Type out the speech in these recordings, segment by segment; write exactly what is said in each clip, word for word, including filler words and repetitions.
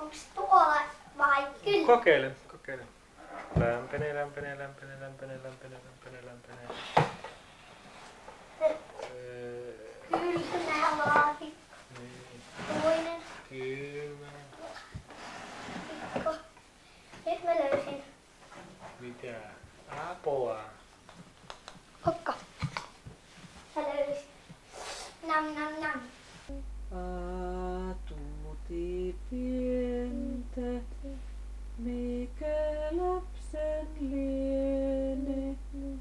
Onks tuolla vai kyllä? Kokeile, kokeile. Lämpenee, lämpenee, lämpenee, lämpenee, lämpenee, lämpenee, lämpenee. Kylmä laatikko. Niin. Toinen. Kylmä. Laatikko. Nyt mä löysin. Mitä? Apua. Hokka. Mä löysin. Nam nam nam. Atuti pientä, mikä lapsen liene,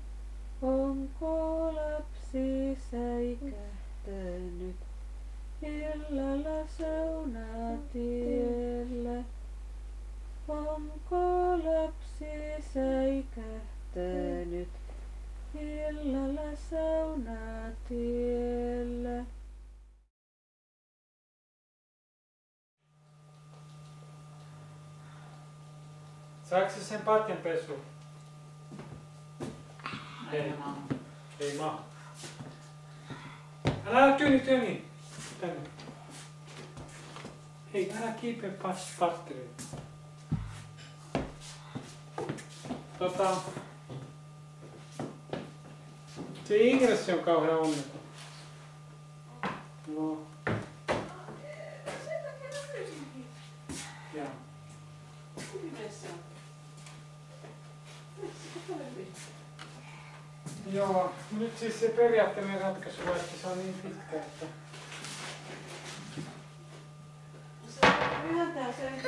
onko lapsi säikähtänyt illalla saunatiellä, onko lapsi säikähtänyt illalla saunatiellä. Saatko sä sen patjan pesuun? Ei. Ei mahu. Älä tyni, tyni. Tänne. Hei, älä kiipeä patteriin. Tota... Se ingressi on kauhean onneton. No. Joo. Joo, nyt siis se periaatteellinen ratkaisu on, että se on niin pitkä, että... Se myöntää sen.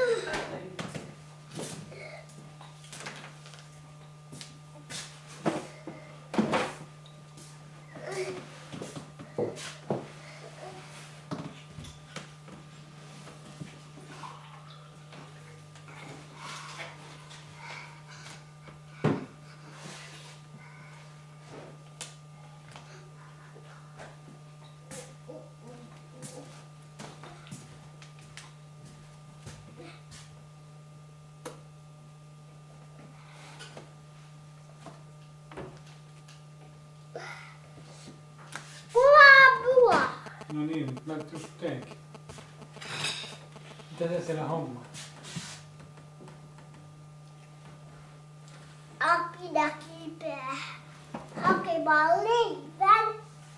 No niin, nyt mä just teenkin. Mitä sä siellä hommaa? Apina kipeä. Hakemaan leivän.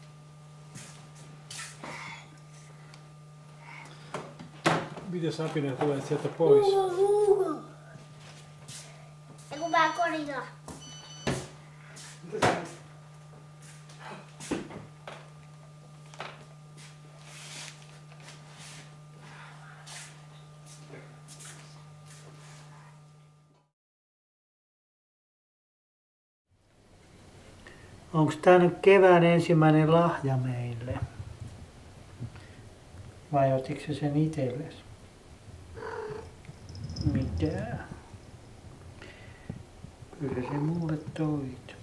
Mitäs apina tulee sieltä pois? Ja kun mä korilla. Mitä sä... Onko tämä nyt kevään ensimmäinen lahja meille? Vai otitko se sen itsellesi? Mitä? Kyllä se mulle toit.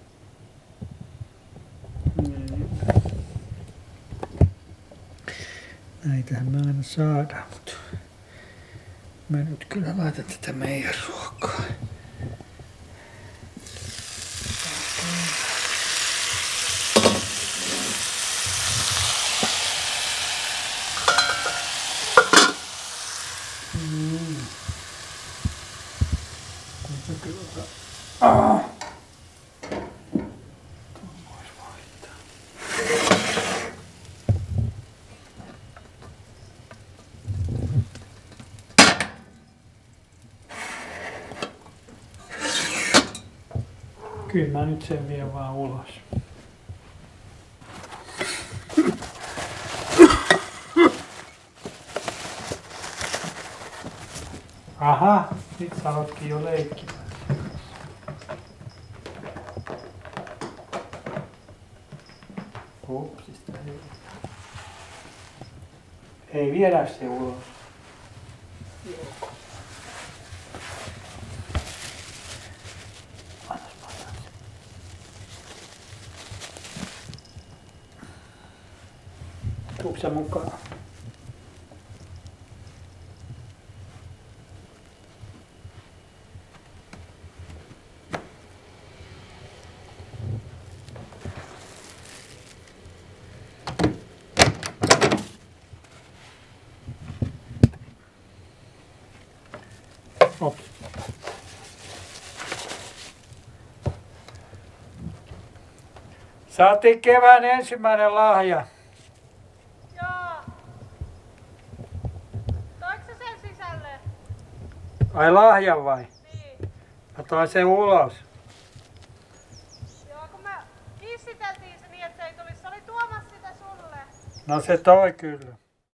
Näitähän mä aina saadaan, mutta mä nyt kyllä laitan tätä meidän ruokaa. Ah. Kyllä mä nyt sen vien vaan ulos. Aha, nyt sä aloitkin jo leikkimään. Hupsista ei. Ei viedä se ulos. Joo. Annas mä otan sen. Tuutko sä mukaan? Op. Saatiin kevään ensimmäinen lahja. Joo. Toiko se sen sisälle? Ai lahjan vai? Niin. Mä toin sen ulos. Joo, kun me hissiteltiin se niin, että se ei tulisi. Se oli tuomassa sitä sulle. No se toi kyllä.